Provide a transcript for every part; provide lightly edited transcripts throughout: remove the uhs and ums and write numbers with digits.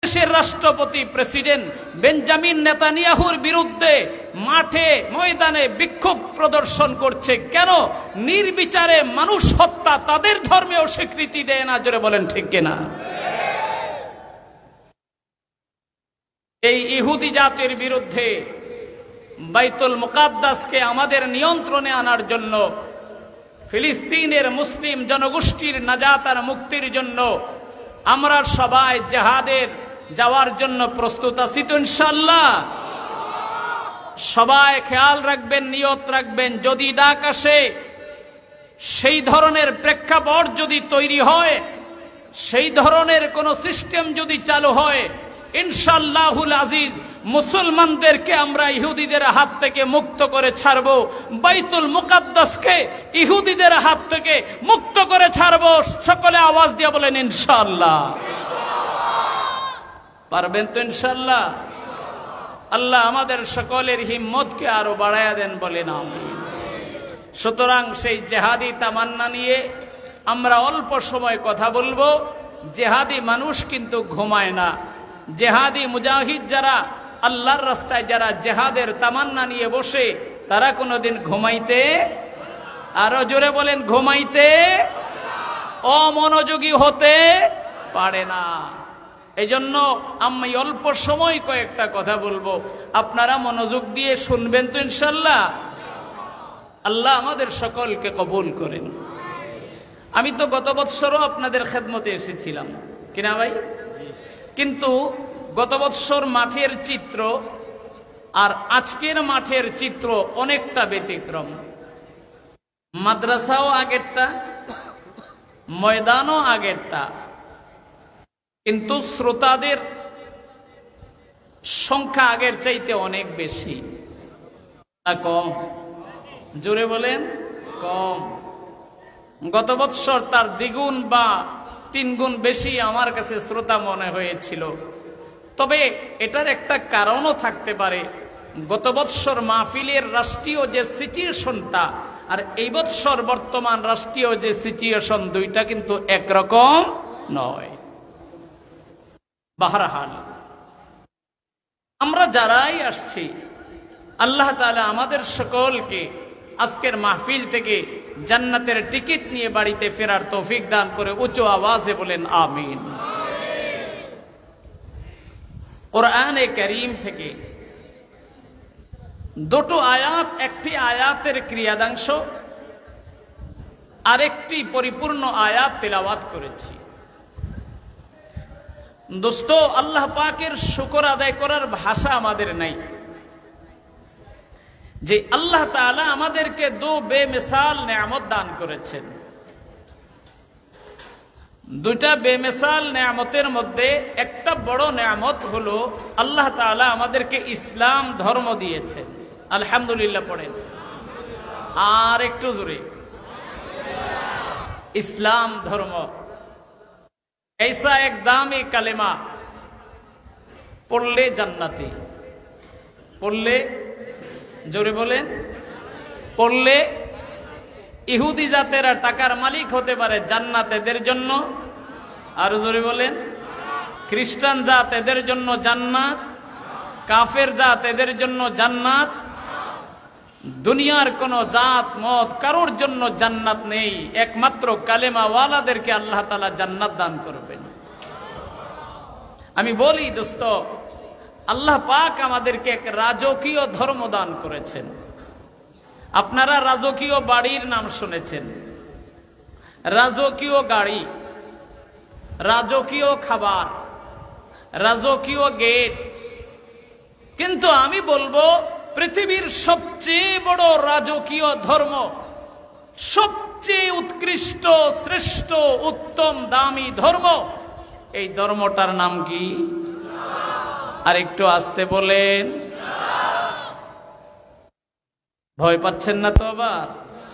দেশের রাষ্ট্রপতি president Benjamin নেতানিয়াহুর বিরুদ্ধে মাঠে ময়দানে বিক্ষোভ প্রদর্শন করছে কেন? নির্বিচারে মানুষ হত্যা তাদের ধর্মেও স্বীকৃতি দেয় না। জোরে বলেন ঠিক কিনা? এই ইহুদি জাতির বিরুদ্ধে বাইতুল মুকাদ্দাসকে আমাদের নিয়ন্ত্রণে আনার জন্য, ফিলিস্তিনের মুসলিম জনগোষ্ঠীর নাজাত আর মুক্তির জন্য আমরা সবাই জিহাদের যাওয়ার জন্য প্রস্তুত আছি তো ইনশাআল্লাহ? সবাই খেয়াল রাখবেন, নিয়ত রাখবেন, যদি ডাক আসে, সেই ধরনের প্রেক্ষাপট যদি তৈরি হয়, সেই ধরনের কোন সিস্টেম যদি চালু হয়, ইনশাআল্লাহুল আজিজ মুসলমানদেরকে আমরা ইহুদিদের হাত থেকে মুক্ত করে ছাড়ব, বাইতুল মুকাদ্দাসকে ইহুদিদের হাত থেকে মুক্ত করে ছাড়ব। সকলে আওয়াজ দিয়ে বলেন ইনশাআল্লাহ। পারবেন তো ইনশাআল্লাহ? আল্লাহ আমাদের সকলের হিম্মতকে আরো বাড়ায়া দেন, বলেন আমিন। সুতরাং সেই জেহাদি তামান্না নিয়ে আমরা অল্প সময় কথা বলবো। জেহাদি মানুষ কিন্তু ঘুমায় না। জেহাদি মুজাহিদ যারা, আল্লাহর রাস্তায় যারা জেহাদের তামান্না নিয়ে বসে, তারা কোনোদিন ঘুমাইতে, আরো জোরে বলেন, ঘুমাইতে, অমনোযোগী হতে পারে না। এই জন্য আমি অল্প সময় কয়েকটা কথা বলবো, আপনারা মনোযোগ দিয়ে শুনবেন তো ইনশাআল্লাহ? আল্লাহ আমাদের সকলকে কবুল করেন। আমি তো গত বৎসরও আপনাদের খেদমতে এসেছিলাম কিনা ভাই? কিন্তু গত বৎসর মাঠের চিত্র আর আজকের মাঠের চিত্র অনেকটা ব্যতিক্রম। মাদ্রাসাও আগেরটা, ময়দানও আগেরটা, কিন্তু শ্রোতাদের সংখ্যা আগের চাইতে অনেক বেশি না কম? জোরে বলেন, কম। গত বৎসর তার দ্বিগুণ বা 3 গুণ বেশি আমার কাছে শ্রোতা মনে হয়েছিল। তবে এটার একটা কারণও থাকতে পারে। গত বৎসর মাহফিলের রাষ্ট্রীয় যে সিচুয়েশনটা আর এই বৎসর বর্তমান রাষ্ট্রীয় যে সিচুয়েশন, দুইটা কিন্তু একরকম নয়। বাহরহাল আমরা যারাই আসছি, আল্লাহ তাআলা আমাদের সকলকে আজকের মাহফিল থেকে জান্নাতের টিকিট নিয়ে বাড়িতে ফেরার তৌফিক দান করে উঁচু আওয়াজে বলেন আমিন। কোরআনে কারীম থেকে দুটো আয়াত, একটি আয়াতের ক্রিয়াদাংশ, আরেকটি পরিপূর্ণ আয়াত তেলাওয়াত করেছি। দোস্ত, আল্লাহ পাকের শুকর আদায় করার ভাষা আমাদের নাই যে আল্লাহ তাআলা আমাদেরকে দু বেমিসাল নেয়ামত দান করেছেন। দুইটা বেমিসাল নেয়ামতের মধ্যে একটা বড় নেয়ামত হলো আল্লাহ তাআলা আমাদেরকে ইসলাম ধর্ম দিয়েছেন। আলহামদুলিল্লাহ পড়েন, আর একটু জোরে, ইসলাম ধর্ম। ऐसा एक दामी कलेमा पढ़ले জান্নাতি, পড়লে জোরে বলেন, পড়লে ইহুদি জাতেরা টাকার মালিক হতে পারে জান্নাত এদের জন্য, আর জোরে বলেন, খ্রিস্টান জাত এদের জন্য জান্নাত, কাফের জাত এদের জন্য জান্নাত। দুনিয়ার কোন জাত মত কারোর জন্য জান্নাত নেই, একমাত্র কালেমা ওয়ালাদেরকে আল্লাহ তাআলা জান্নাত দান করবেন। আমি বলি দোস্ত, আল্লাহ পাক আমাদেরকে এক রাজকীয় ধর্ম দান করেছেন। আপনারা রাজকীয় বাড়ির নাম শুনেছেন, রাজকীয় গাড়ি, রাজকীয় খাবার, রাজকীয় গেট, কিন্তু আমি বলবো পৃথিবীর সবচেয়ে বড় রাজকীয় ধর্ম, সবচেয়ে উৎকৃষ্ট, শ্রেষ্ঠ, উত্তম, দামি ধর্ম, এই ধর্মটার নাম কি? আর একটু আস্তে বলেন, ভয় পাচ্ছেন না তো? আবার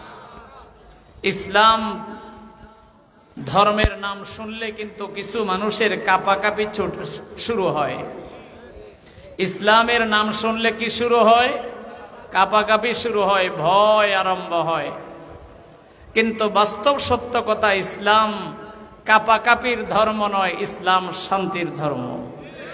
ইসলাম ধর্মের নাম শুনলে কিন্তু কিছু মানুষের কাঁপাকাঁপি শুরু হয়। ইসলামের নাম শুনলে কি শুরু হয়? কাঁপাকাঁপি শুরু হয়, ভয় আরম্ভ হয়। কিন্তু বাস্তব সত্য কথা, ইসলাম কাঁপাকাঁপির ধর্ম নয়, ইসলাম শান্তির ধর্ম।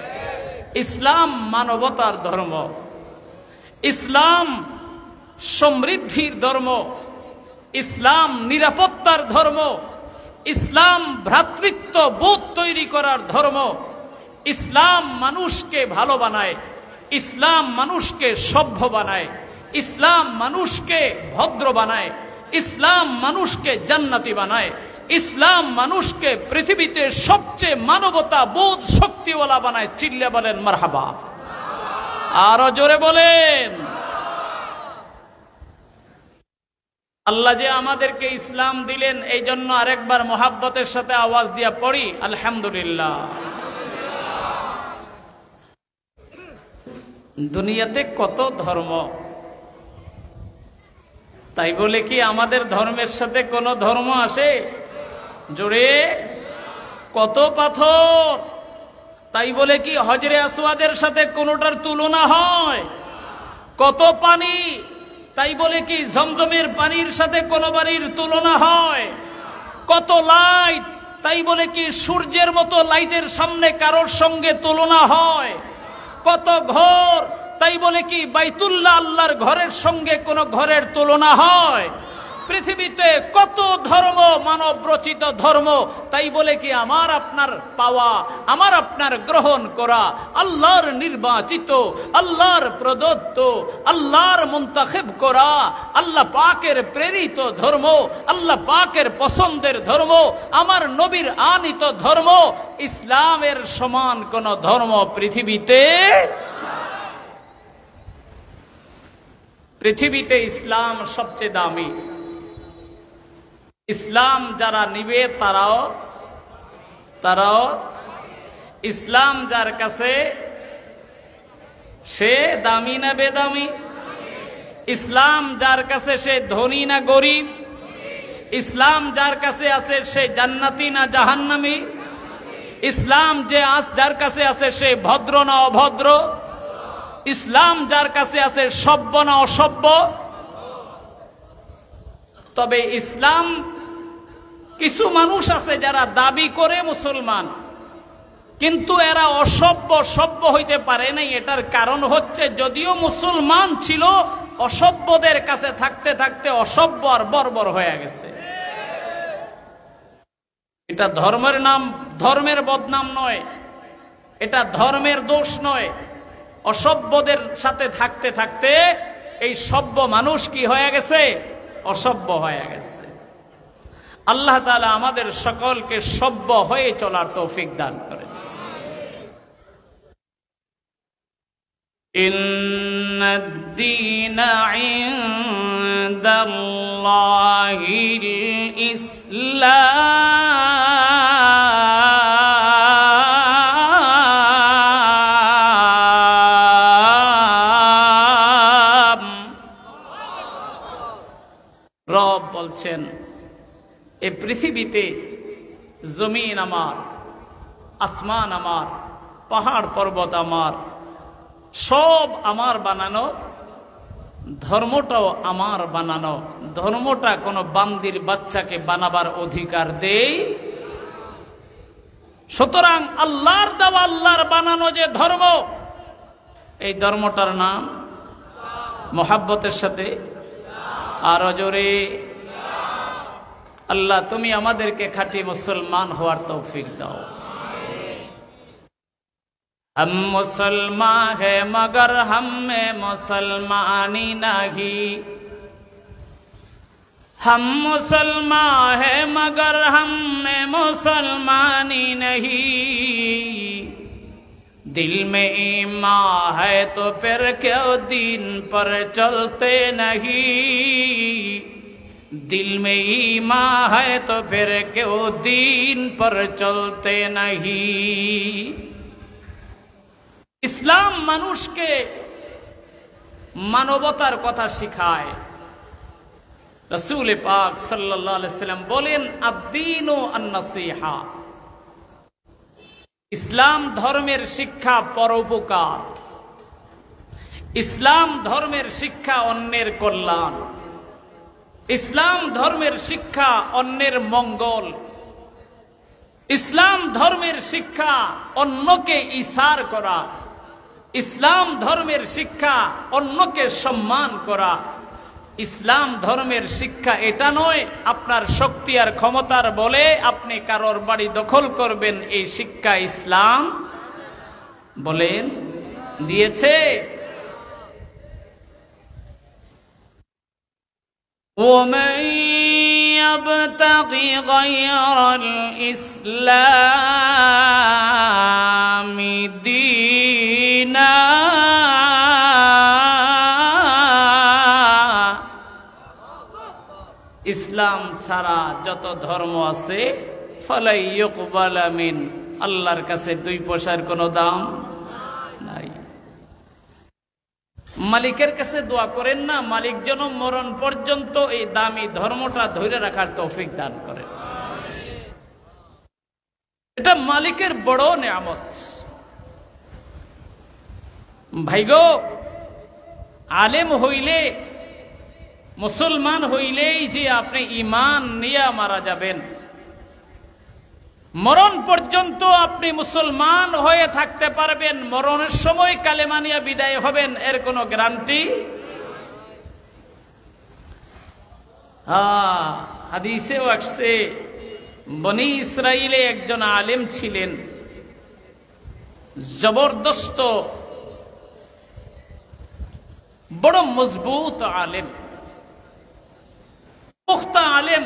ইসলাম মানবতার ধর্ম, ইসলাম সমৃদ্ধির ধর্ম, ইসলাম নিরাপত্তার ধর্ম, ইসলাম ভ্রাতৃত্ব বোধ তৈরি করার ধর্ম। ইসলাম মানুষকে ভালো বানায়, ইসলাম মানুষকে সভ্য বানায়, ইসলাম মানুষকে ভদ্র বানায়, ইসলাম মানুষকে জান্নাতি বানায়, ইসলাম মানুষকে পৃথিবীতে সবচেয়ে মানবতা বোধ শক্তিওয়ালা বানায়। চিল্লা বলেন মারহাবা, আরো জোরে বলেন। আল্লাহ যে আমাদেরকে ইসলাম দিলেন, এই জন্য আরেকবার মোহাব্বতের সাথে আওয়াজ দিয়া পড়ি আলহামদুলিল্লাহ। দুনিয়াতে কত ধর্ম, তাই বলে কি আমাদের ধর্মের সাথে কোন ধর্ম আসে? জোরে কত পাথর, তাই বলে কি হজরে আসওয়াদের সাথে কোনটার তুলনা হয়? কত পানি, তাই বলে কি জমজমের পানির সাথে কোন পানির তুলনা হয়? কত লাইট, তাই বলে কি সূর্যের মতো লাইটের সামনে কারোর সঙ্গে তুলনা হয়? কত ঘর, তাই বলে কি বাইতুল্লাহ আল্লাহর ঘরের সঙ্গে কোন ঘরের তুলনা হয়? পৃথিবীতে কত ধর্ম, মানব রচিত ধর্ম, তাই বলে কি আমার আপনার পাওয়া, আমার আপনার গ্রহণ করা, আল্লাহর নির্বাচিত, আল্লাহর প্রদত্ত, আল্লাহর মুন্তাখিব করা, আল্লাহ পাকের প্রেরিত ধর্ম, আল্লাহ পাকের পছন্দের ধর্ম, আমার নবীর আনিত ধর্ম, ইসলামের সমান কোন ধর্ম পৃথিবীতে? পৃথিবীতে ইসলাম সবচেয়ে দামি। ইসলাম যারা নিবে তারাও ইসলাম যার কাছে, সে দামি না বেদামি? ইসলাম যার কাছে, সে ধনী না গরিব? ইসলাম যার কাছে আছে, সে জান্নাতি না জাহান্নামী? ইসলাম যার কাছে আছে, সে ভদ্র না অভদ্র? ইসলাম যার কাছে আছে, সভ্য না অসভ্য? তবে ইসলাম, কিছু মানুষ আছে যারা দাবি করে মুসলমান, কিন্তু এরা অসভ্য সভ্য হইতে পারে নাই। এটার কারণ হচ্ছে, যদিও মুসলমান ছিল, অসভ্যদের কাছে থাকতে থাকতে অসভ্য আর বর্বর হয়ে গেছে। এটা ধর্মের নাম, ধর্মের বদনাম নয়, এটা ধর্মের দোষ নয়। অসভ্যদের সাথে থাকতে থাকতে এই সভ্য মানুষ কি হয়ে গেছে? অসভ্য হয়ে গেছে। আল্লাহ তাআলা আমাদের সকলকে সভ্য হয়ে চলার তৌফিক দান করেন। ইন্নাদ-দীনা ইনদাল্লাহিল ইসলাম। রব বলছেন, এই পৃথিবীতে জমিন আমার, আসমান আমার, পাহাড় পর্বত আমার, সব আমার বানানো, ধর্মটাও আমার বানানো। ধর্মটা কোনো বান্দির বাচ্চাকে বানাবার অধিকার দেই। সুতরাং আল্লাহর দেওয়া, আল্লাহর বানানো যে ধর্ম, এই ধর্মটার নাম মোহাব্বতের সাথে আরো জোরে, আল্লাহ তুমি আমাদেরকে খাঁটি মুসলমান হওয়ার তৌফিক দাও। हम मुसलमान है मगर हम में मुसलमानी नहीं, हम मुसलमान है मगर हम में मुसलमानी नहीं। दिल में ईमान है तो फिर क्यों दीन पर चलते नहीं, दिल में ईमान है तो फिर क्यों दीन पर चलते नहीं। ইসলাম মানুষকে মানবতার কথা শিখায়। রাসূল পাক সাল্লাল্লাহু আলাইহি সাল্লাম বলেন, আদ-দীনু আন-নাসিহা। ইসলাম ধর্মের শিক্ষা পরোপকার, ইসলাম ধর্মের শিক্ষা অন্যের কল্যাণ, ইসলাম ধর্মের শিক্ষা অন্যের মঙ্গল, ইসলাম ধর্মের শিক্ষা অন্যকে ইসার করা, ইসলাম ধর্মের শিক্ষা অন্যকে সম্মান করা। ইসলাম ধর্মের শিক্ষা এটা নয় আপনার শক্তি আর ক্ষমতার বলে আপনি কারোর বাড়ি দখল করবেন। এই শিক্ষা ইসলাম বলেন দিয়েছে? وَمَن يَبْتَغِ غَيْرَ الْإِسْلَامِ دِينًا ইসলাম ছাড়া যত ধর্ম আছে ফালাই ইউকবালা মিন, আল্লাহর কাছে 2 পয়সার কোনো দাম নাই। মালিকের কাছে দোয়া করেন না, মালিক যেন মরণ পর্যন্ত এই দামি ধর্মটা ধরে রাখার তৌফিক দান করেন। এটা মালিকের বড় নিয়ামত। ভাইগো, আলেম হইলে, মুসলমান হইলেই যে আপনি ঈমান নিয়ে মারা যাবেন, মরণ পর্যন্ত আপনি মুসলমান হয়ে থাকতে পারবেন, মরণের সময় কালেমা নিয়ে বিদায় হবেন, এর কোনো গ্যারান্টি। হাদিসেও আসছে, বনি ইসরাইলে একজন আলেম ছিলেন, জবরদস্ত বড় মজবুত আলেম, পুখতা আলেম,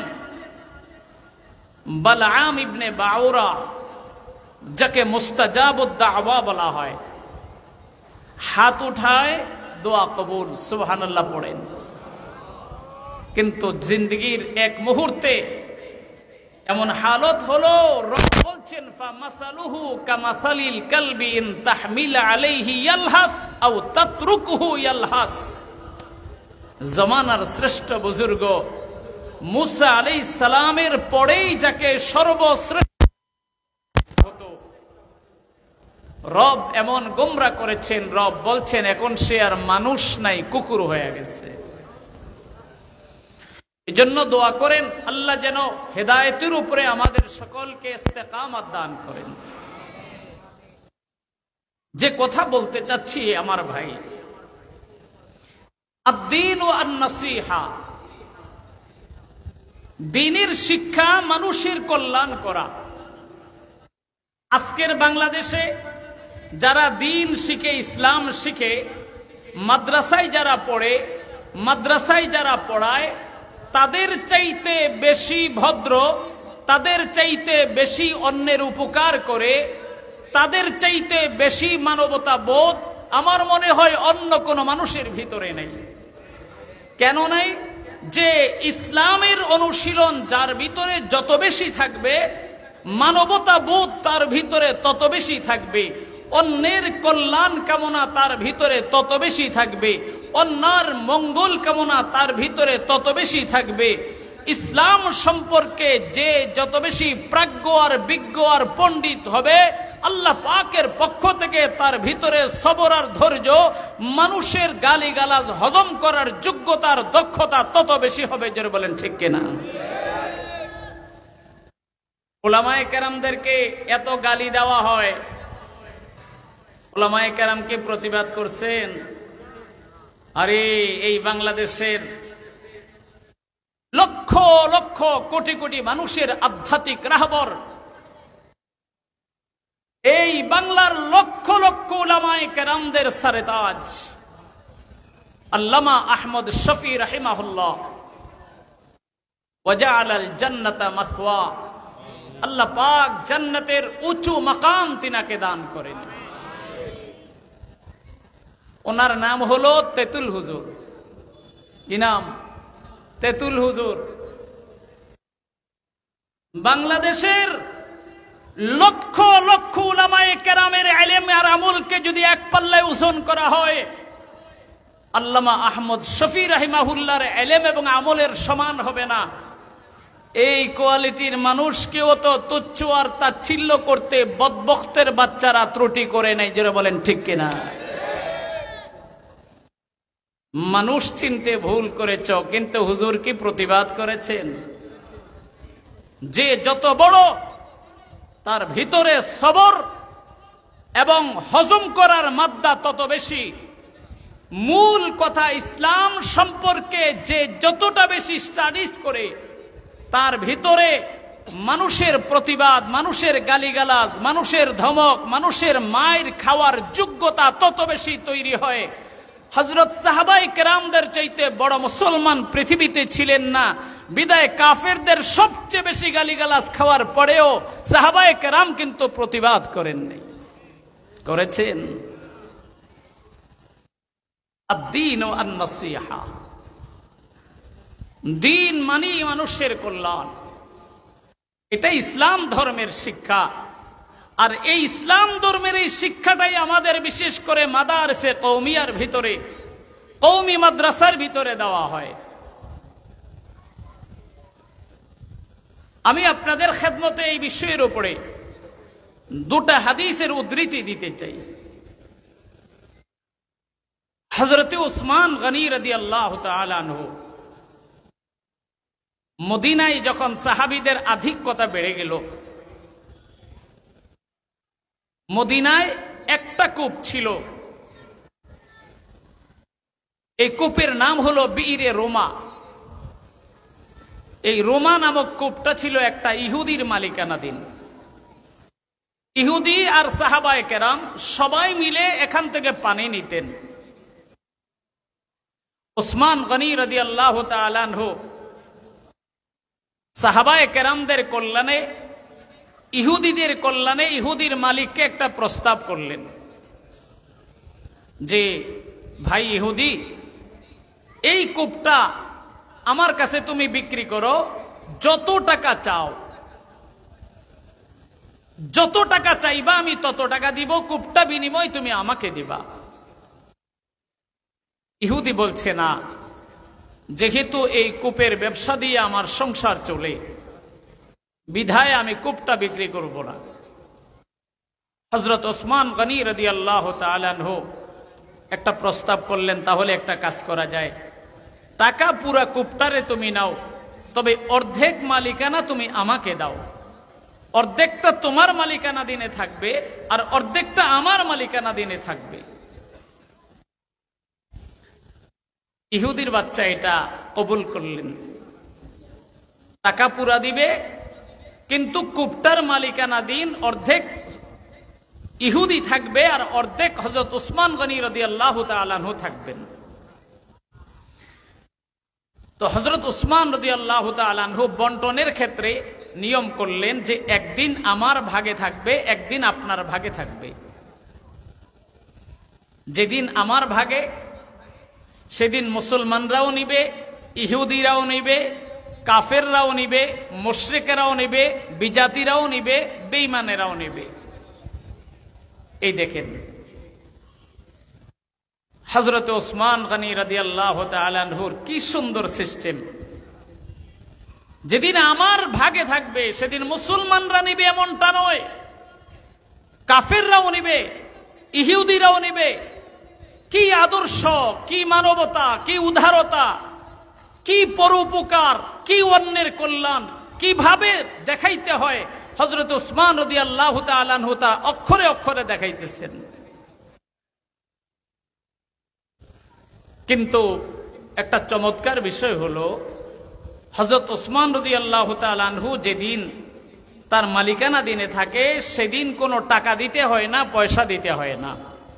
বালআম ইবনে বাউরা, যাকে মুস্তাজাবুদ দাওয়া বলা হয়। হাত উঠায় দোয়া কবুল, সুবহানাল্লাহ পড়েন। কিন্তু জিন্দগির এক মুহূর্তে এমন হালত হলো, রব বলছেন ফামাসালুহু কামাসালিল কালবি ইন তাহমিল আলাইহি ইয়ালহাস আও তাতরুকুহু ইয়ালহাস। জামানার শ্রেষ্ঠ বুজুর্গ মুসা আলাইহিস সালামের পরেই যাকে সর্বশ্রেষ্ঠ হতো, রব এমন গোমরা করেছেন, রব বলছেন এখন সে আর মানুষ নাই, কুকুর হয়ে গেছে। এজন্য দোয়া করেন আল্লাহ যেন হেদায়েতের উপরে আমাদের সকলকে ইস্তেকামত দান করেন। যে কথা বলতে চাচ্ছি আমার ভাই, আদ-দীন ওয়া আন-নাসীহা, দ্বীনের শিক্ষা মানুষের কল্যাণ করা। আজকের বাংলাদেশে যারা দ্বীন শিখে, ইসলাম শিখে, মাদ্রাসায় যারা পড়ে, মাদ্রাসায় যারা পড়ায়, তাদের চাইতে বেশি ভদ্র, তাদের চাইতে বেশি অন্যের উপকার করে, তাদের চাইতে বেশি মানবতা বোধ আমার মনে হয় অন্য কোনো মানুষের ভিতরে নেই। কেন নাই? যে ইসলামের অনুশীলন যার ভিতরে যত বেশি থাকবে, মানবতা বোধ তার ভিতরে তত বেশি থাকবে, অন্যের কল্যাণ কামনা তার ভিতরে তত বেশি থাকবে, অন্যের মঙ্গল কামনা তার ভিতরে তত বেশি থাকবে। ইসলাম সম্পর্কে যে যত বেশি প্রাজ্ঞ আর বিজ্ঞ আর পণ্ডিত হবে, আল্লাহ পাকের পক্ষ থেকে তার ভিতরে সবর আর ধৈর্য, মানুষের গালিগালাজ হজম করার যোগ্যতার দক্ষতা তত বেশি হবে। যারা বলেন ঠিক কিনা? উলামায়ে কেরামদেরকে এত গালি দেওয়া হয়, উলামায়ে কেরামকে প্রতিবাদ করছেন। আরে এই বাংলাদেশের লক্ষ লক্ষ কোটি কোটি মানুষের আধ্যাত্মিক রাহবর, এই বাংলার লক্ষ লক্ষ উলামায়ে কেরামদের সরতাজ আল্লামা আহমদ শফি রাহিমাহুল্লাহ, ওয়াজআলাল জান্নাতা মাসওয়া, আল্লাহ পাক জান্নাতের উঁচু মাকাম তিনাকে দান করেন। ওনার নাম হলো তেতুল হুজুর। কি নাম? তেতুল হুজুর। বাংলাদেশের লক্ষ লক্ষ উলামায়ে কেরামের ইলম আর আমলকে যদি এক পাল্লায় ওজন করা হয়, আল্লামা আহমদ শফি রাহিমাহুল্লাহর ইলম এবং আমলের সমান হবে না। এই কোয়ালিটির মানুষকেও তো তুচ্ছ আর তাচ্ছিল্য করতে বদবখতের বাচ্চারা ত্রুটি করে নাই। যারা বলেন ঠিক কিনা? মানুষ চিনতে ভুল করেছ, কিন্তু হুজুর কি প্রতিবাদ করেছেন? যে যত বড় তার ভিতরে সবর এবং হজম করার মাদ্দা তত বেশি। মূল কথা, ইসলাম সম্পর্কে যে যতটা বেশি স্টাডিজ করে তার ভিতরে মানুষের প্রতিবাদ, মানুষের গালিগালাজ, মানুষের ধমক, মানুষের মায়ের খাওয়ার যোগ্যতা তত বেশি তৈরি হয়। হযরত সাহাবায়ে কেরামদের চাইতে বড় মুসলমান পৃথিবীতে ছিলেন না, বিদায় কাফেরদের সবচেয়ে বেশি গালিগালাজ খাওয়ার পরেও সাহাবায়ে কেরাম কিন্তু প্রতিবাদ করেননি। করেছেন? আদ-দীন ও আন-নাসিহা, দ্বীন মানে মানুষের কল্যাণ, এটা ইসলাম ধর্মের শিক্ষা। আর এই ইসলাম ধর্মের এই শিক্ষাটাই আমাদের বিশেষ করে মাদারসে কওমিয়ার ভিতরে, কওমি মাদ্রাসার ভিতরে দেওয়া হয়। আমি আপনাদের খেদমতে এই বিষয়ের উপরে দুটা হাদিসের উদ্ধৃতি দিতে চাই। হযরত উসমান গনি রাদিয়াল্লাহু তাআলা আনহু মদিনায় যখন সাহাবীদের আধিক্যতা বেড়ে গেল, মদিনায় একটা কূপ ছিল, এই কূপের নাম হলো বিইরে রোমা। এই রোমা নামক কূপটা ছিল একটা ইহুদির মালিকানাধীন। ইহুদি আর সাহাবায়ে কেরাম সবাই মিলে এখান থেকে পানি নিতেন। উসমান গনি রাদিয়াল্লাহু তাআলা আনহু সাহাবায়ে কেরামদের কল্যাণে, ইহুদিদের কল্যাণে ইহুদির মালিককে একটা প্রস্তাব করলেন যে, ভাই ইহুদি, এই কূপটা আমার কাছে তুমি বিক্রি করো, যত টাকা চাও, যত টাকা চাইবা আমি তত টাকা দিব, কূপটা বিনিময় তুমি আমাকে দিবা। ইহুদি বলছে, না, যেহেতু এই কূপের ব্যবসা দিয়ে আমার সংসার চলে, বিধায় আমি কূপটা বিক্রি করব না। হযরত ওসমান গনি রাদিয়াল্লাহু তাআলা আনহু একটা প্রস্তাব করলেন, তাহলে একটা কাজ করা যায়, টাকা পুরা কূপটারে তুমি নাও, তবে অর্ধেক মালিকানা তুমি আমাকে দাও, অর্ধেকটা তোমার মালিকানাধীনে থাকবে আর অর্ধেকটা আমার মালিকানাধীনে থাকবে। ইহুদির বাচ্চা এটা কবুল করলেন, টাকা পুরা দিবে, কিন্তু কূপটার মালিকানাধীন অর্ধেক ইহুদি থাকবে আর অর্ধেক হযরত উসমান গনি রাদিয়াল্লাহু তাআলা আনহু থাকবেন। তো হযরত উসমান রাদিয়াল্লাহু তাআলা আনহু বন্টনের ক্ষেত্রে নিয়ম করলেন যে, একদিন আমার ভাগে থাকবে, একদিন আপনার ভাগে থাকবে। যেদিন আমার ভাগে সেদিন মুসলমানরাও নিবে, ইহুদিরাও নিবে, কাফেররাও নিবে, মুশরিকেরাও নিবে, বিজাতিরাও নিবে, বেঈমানেরাও নিবে। এই দেখেন হযরত ওসমান গনি রাদিয়াল্লাহু তাআলা আনহুর কি সুন্দর সিস্টেম। যেদিন আমার ভাগে থাকবে সেদিন মুসলমানরা নিবে এমনটা নয়, কাফেররাও নিবে, ইহুদিরাও নিবে। কি আদর্শ, কি মানবতা, কি উদারতা, কি পরোপকার, কি অন্যের কল্যাণ কিভাবে দেখাইতে হয়, হযরত উসমান রাদিয়াল্লাহু তাআলা আনহু তা অক্ষরে অক্ষরে দেখাইতেছেন। কিন্তু একটা চমৎকার বিষয় হলো, হযরত উসমান রাদিয়াল্লাহু তাআলা আনহু যেদিন তার মালিকানাধীনে থাকে সেদিন কোনো টাকা দিতে হয় না, পয়সা দিতে হয় না।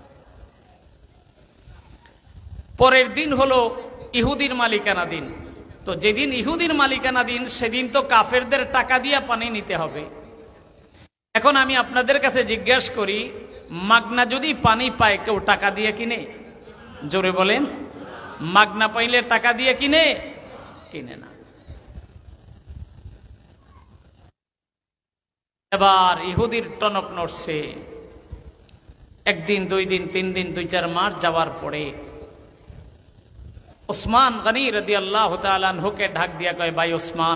পরের দিন হলো ইহুদির মালিকানাধীন। তো যেদিন ইহুদির মালিকানাধীন সেদিন তো কাফেরদের টাকা দিয়ে পানি নিতে হবে। এখন আমি আপনাদের কাছে জিজ্ঞাসা করি, মাগনা যদি পানি পায় কেউ টাকা দিয়ে কিনে? জোরে বলেন, মাগনা পাইলে টাকা দিয়ে কিনে? কিনে না। এবার ইহুদির টনক নড়ছে। একদিন, দুই দিন, তিন দিন, 2-4 মাস যাওয়ার পরে উসমান গনি রাদিয়াল্লাহু তাআলা আনহুকে ঢাক দিয়া কয়, ভাই ওসমান,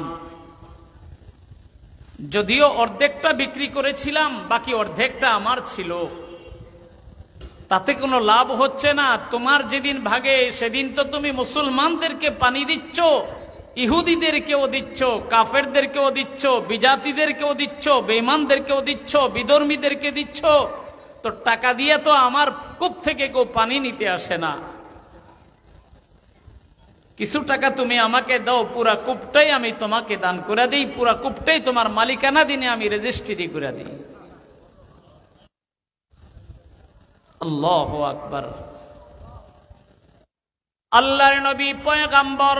যদিও অর্ধেকটা বিক্রি করেছিলাম, বাকি অর্ধেকটা আমার ছিল, তাতে কোনো লাভ হচ্ছে না। তোমার যেদিন ভাগে সেদিন তো তুমি মুসলমানদেরকে পানি দিচ্ছ, ইহুদিদেরকেও দিচ্ছ, কাফেরদেরকেও দিচ্ছ, বিজাতিদেরকেও দিচ্ছ, বেঈমানদেরকেও দিচ্ছ, বিধর্মীদেরকে দিচ্ছ। তো টাকা দিয়ে তো আমার কূপ থেকে কেউ পানি নিতে আসে না, কিছু টাকা তুমি আমাকে দাও, পুরা কূপটাই আমি তোমাকে দান করে দিই, পুরা কূপটাই তোমার মালিকানা দিনে আমি রেজিস্ট্রি করে দিই। আল্লাহু আকবার। আল্লাহর নবী পয়গম্বর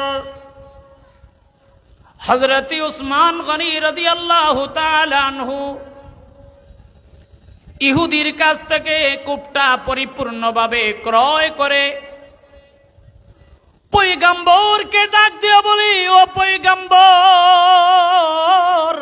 হযরত উসমান গনি রাদিয়াল্লাহু তাআলা আনহু ইহুদির কাছ থেকে কূপটা পরিপূর্ণভাবে ক্রয় করে পয়গম্বরকে ডাক দিয়ে বলি, ও পয়গম্বর,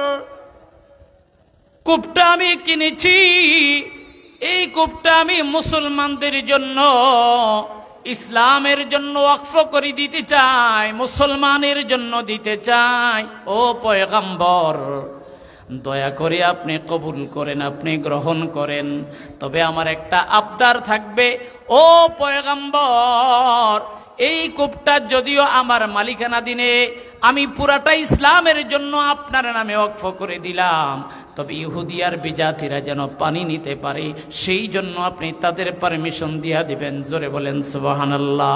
কূপটা আমি কিনেছি, এই কূপটা আমি মুসলমানদের জন্য, ইসলামের জন্য ওয়াকফ করে দিতে চাই, মুসলমানের জন্য দিতে চাই। ও পয়গম্বর, দয়া করে আপনি কবুল করেন, আপনি গ্রহণ করেন। তবে আমার একটা আবদার থাকবে, ও পয়গম্বর, এই কূপটা যদিও আমার মালিকানা দিনে আমি পুরাটা ইসলামের জন্য আপনার নামে ওয়াকফ করে দিলাম, তবে ইহুদি আর বিজাতিরা যেন পানি নিতে পারে, সেই জন্য আপনি তাদের পারমিশন দিয়া দিবেন। জোরে বলেন সুবহানাল্লাহ।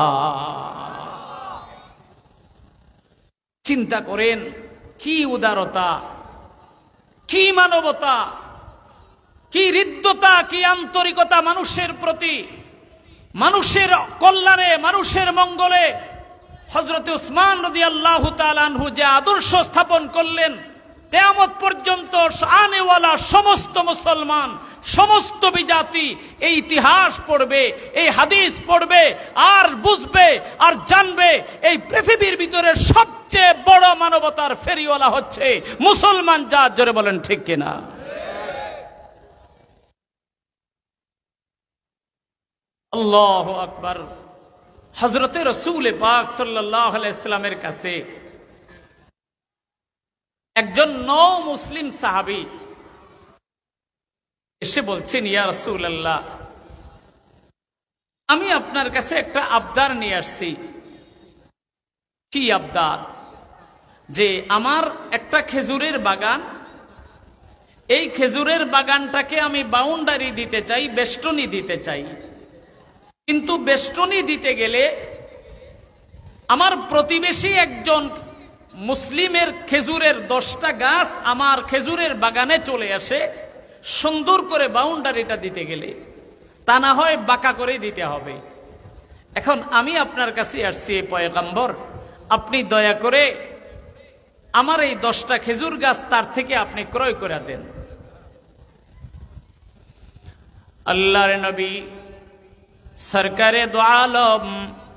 চিন্তা করেন কি উদারতা, কি মানবতা, কি হৃদ্যতা, কি আন্তরিকতা মানুষের প্রতি, মানুষের কল্যাণে, মানুষের মঙ্গলে হযরত উসমান রাদিয়াল্লাহু তাআলা আনহু যে আদর্শ স্থাপন করলেন, কিয়ামত পর্যন্ত শানেওয়ালা সমস্ত মুসলমান, সমস্ত বিজাতি এই ইতিহাস পড়বে, এই হাদিস পড়বে, আর বুঝবে আর জানবে এই পৃথিবীর ভিতরে সবচেয়ে বড় মানবতার ফেরিওয়ালা হচ্ছে মুসলমান জাত। জোরে বলেন ঠিক কিনা? আল্লাহু আকবার। হযরতে রাসূল পাক সাল্লাল্লাহু আলাইহি ওয়াসাল্লামের কাছে একজন নও মুসলিম সাহাবী এসে বলছেন, ইয়া রাসূলুল্লাহ, আমি আপনার কাছে একটা আবদার নিয়ে আসছি। কি আবদার? যে আমার একটা খেজুরের বাগান, এই খেজুরের বাগানটাকে আমি বাউন্ডারি দিতে চাই, বেষ্টনী দিতে চাই, কিন্তু বেষ্টনী দিতে গেলে আমার প্রতিবেশী একজন মুসলিমের খেজুরের 10টা গাছ আমার খেজুরের বাগানে চলে আসে, সুন্দর করে বাউন্ডারিটা দিতে গেলে, তা না হয় বাঁকা করে দিতে হবে। এখন আমি আপনার কাছে আসছি পয়গম্বর, আপনি দয়া করে আমার এই 10টা খেজুর গাছ তার থেকে আপনি ক্রয় করে দেন। আল্লাহর নবী সরকারে দো আলম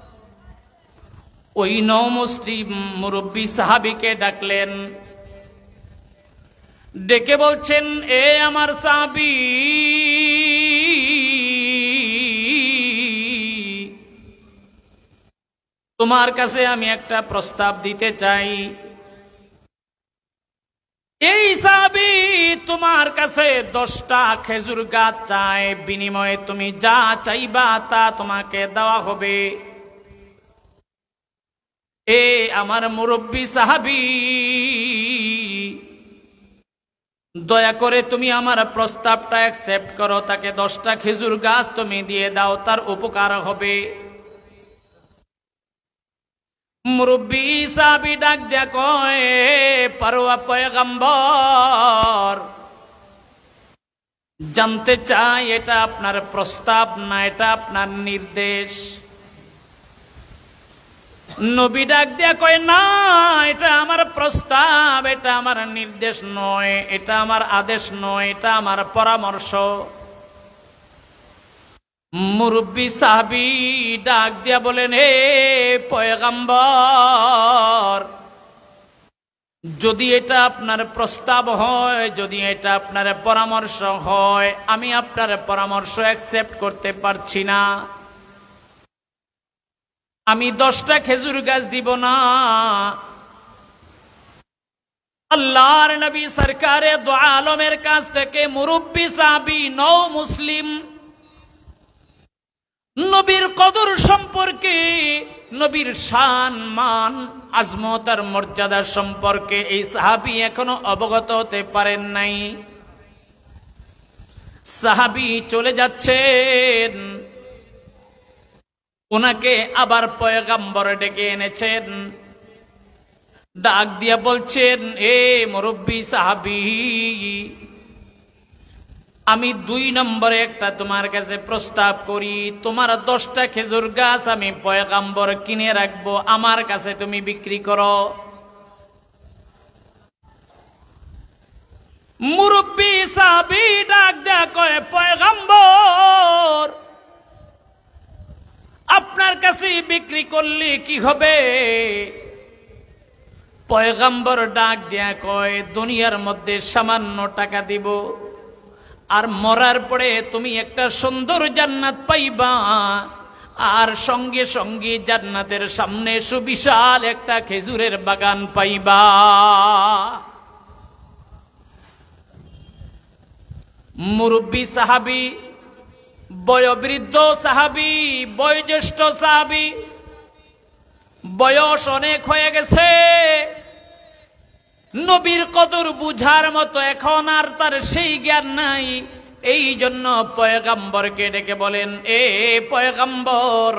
ওই নও মুসলিম মুরব্বী সাহাবীকে ডাকলেন, ডেকে বলছেন, এ আমার সাহাবী, তোমার কাছে আমি একটা প্রস্তাব দিতে চাই। এই সাহাবী তোমার কাছে 10টা খেজুর গাছ চায়, বিনিময়ে তুমি যা চাইবা তা তোমাকে দেওয়া হবে। এ আমার মুরব্বী সাহাবী, দয়া করে তুমি আমার প্রস্তাবটা অ্যাকসেপ্ট করো, তাকে 10টা খেজুর গাছ তুমি দিয়ে দাও, তার উপকার হবে। মুরব্বী সাহাবী ডাক দিয়া কয়, পারোয়া পয়গম্বর, জানতে চাই এটা আপনার প্রস্তাব না এটা আপনার নির্দেশ? নবী ডাক দিয়া কয়, না, এটা আমার প্রস্তাব, এটা আমার নির্দেশ নয়, এটা আমার আদেশ নয়, এটা আমার পরামর্শ। মুরব্বী সাহাবী ডাক দিয়া বলেন, হে পয়গম্বর, যদি এটা আপনার প্রস্তাব হয়, যদি এটা আপনার পরামর্শ হয়, আমি আপনার পরামর্শ অ্যাকসেপ্ট করতে পারছি না। আমি 10টা খেজুর গাছ দিব না। আল্লাহর নবী সরকারে দো আলমের কাছ থেকে মুরব্বী সাহাবী নও মুসলিম নবীর কদর সম্পর্কে, নবীর শান মান আজমত আর মর্যাদা সম্পর্কে এই সাহাবী এখনো অবগত হতে পারেন নাই। সাহাবী চলে যাচ্ছেন, ওনাকে আবার পয়গম্বর ডেকে এনেছেন, ডাক দিয়া বলছেন, এ মুরব্বী সাহাবী, আমি 2 নম্বরে একটা তোমার কাছে প্রস্তাব করি, তোমার 10টা খেজুর গাছ আমি পয়গম্বর কিনে রাখবো, আমার কাছে তুমি বিক্রি করো। মুরব্বী সাহাবী ডাক দেয়া কয়, পয়গম্বর আপনার কাছে বিক্রি করলে কি হবে? পয়গম্বর ডাক দেয়া কয়, দুনিয়ার মধ্যে সামান্য টাকা দিব, আর মরার পরে তুমি একটা সুন্দর জান্নাত পাইবা, আর সঙ্গে সঙ্গে জান্নাতের সামনে সুবিশাল একটা খেজুরের বাগান পাইবা। মুরব্বী সাহাবী, বয়োবৃদ্ধ সাহাবী, বয়োজ্যেষ্ঠ সাহাবী, বয়স অনেক হয়ে গেছে, নবীর কদর বুঝার মতো এখন আর তার সেই জ্ঞান নাই। এই জন্য পয়গম্বরকে ডেকে বলেন, এ পয়গম্বর,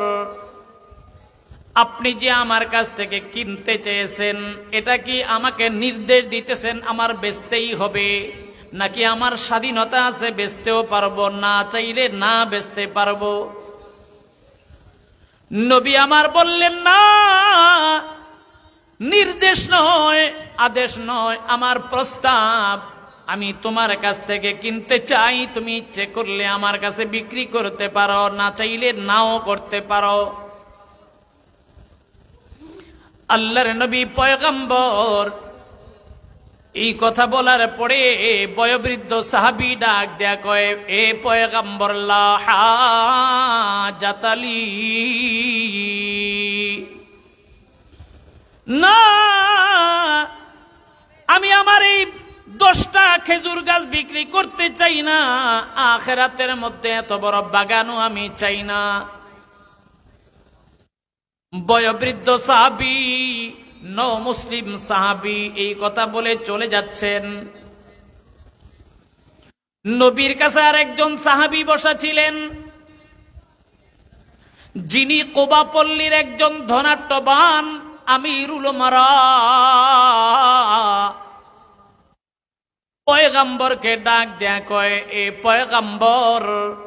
আপনি যে আমার কাছ থেকে কিনতে চেয়েছেন, এটা কি আমাকে নির্দেশ দিতেছেন আমার বেচতেই হবে, নাকি আমার স্বাধীনতা আছে, বেচতেও পারবো, না চাইলে না বেচতে পারবো? নবী আমার বললেন, না, নির্দেশ নয়, আদেশ নয়, আমার প্রস্তাব, আমি তোমার কাছ থেকে কিনতে চাই, তুমি ইচ্ছে করলে আমার কাছে বিক্রি করতে পারো, না চাইলে নাও করতে পারো। আল্লাহর নবী পয়গম্বর এই কথা বলার পরে বয়োবৃদ্ধ সাহাবী ডাক দেয়া কয়, এ পয়গম্বর, লা হাজাতালি, না, আমি আমার এই 10টা খেজুর গাছ বিক্রি করতে চাই না, আখিরাতের মধ্যে এত বড় বাগানও আমি চাই না। বয়োবৃদ্ধ সাহাবী, মুসলিম সাহাবী এই কথা বলে চলে যাচ্ছেন। নবীর কাছে আরেকজন সাহাবী বসা ছিলেন, যিনি কুবা পল্লীর একজন ধনাঢ্যবান আমিরুল উমারা। পয়গম্বরকে ডাক দেয়া কয়, এ পয়গম্বর,